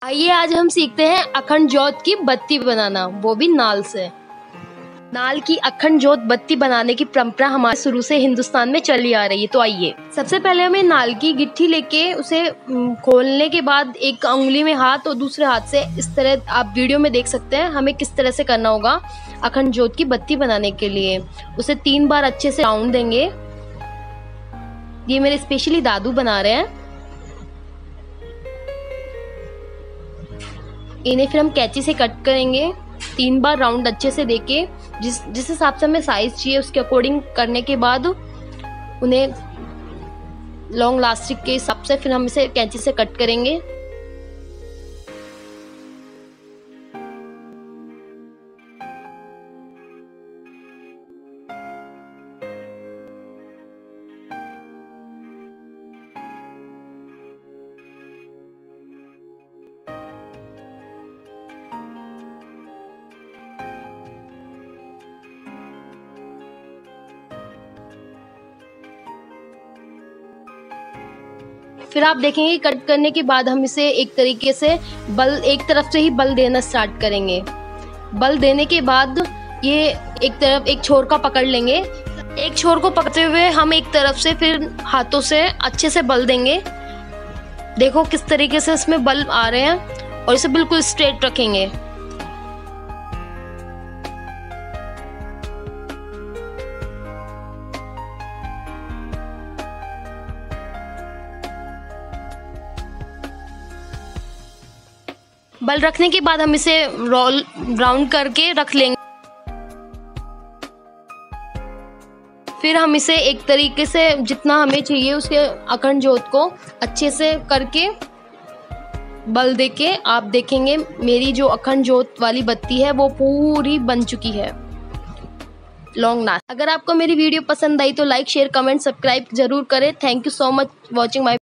आइए आज हम सीखते हैं अखंड ज्योत की बत्ती बनाना, वो भी नाल से। नाल की अखंड ज्योत बत्ती बनाने की परंपरा हमारे शुरू से हिंदुस्तान में चली आ रही है। तो आइए सबसे पहले हमें नाल की गिट्टी लेके उसे खोलने के बाद एक उंगली में हाथ और दूसरे हाथ से इस तरह, आप वीडियो में देख सकते हैं हमें किस तरह से करना होगा। अखंड ज्योत की बत्ती बनाने के लिए उसे 3 बार अच्छे से राउंड देंगे। ये मेरे स्पेशली दादू बना रहे हैं। इन्हें फिर हम कैंची से कट करेंगे 3 बार राउंड अच्छे से देके, जिस हिसाब से हमें साइज चाहिए उसके अकॉर्डिंग करने के बाद उन्हें लॉन्ग लास्टिक के हिसाब से फिर हम इसे कैंची से कट करेंगे। फिर आप देखेंगे कट करने के बाद हम इसे एक तरीके से एक तरफ से ही बल देना स्टार्ट करेंगे। बल देने के बाद ये एक छोर का पकड़ लेंगे। एक छोर को पकड़ते हुए हम एक तरफ से फिर हाथों से अच्छे से बल देंगे। देखो किस तरीके से इसमें बल आ रहे हैं और इसे बिल्कुल स्ट्रेट रखेंगे। बल रखने के बाद हम इसे राउंड करके रख लेंगे। फिर हम इसे एक तरीके से जितना हमें चाहिए उसके अखंड ज्योत को अच्छे से करके बल देके आप देखेंगे मेरी जो अखंड ज्योत वाली बत्ती है वो पूरी बन चुकी है। लॉन्ग नाल। अगर आपको मेरी वीडियो पसंद आई तो लाइक, शेयर, कमेंट, सब्सक्राइब जरूर करें। Thank you so much watching my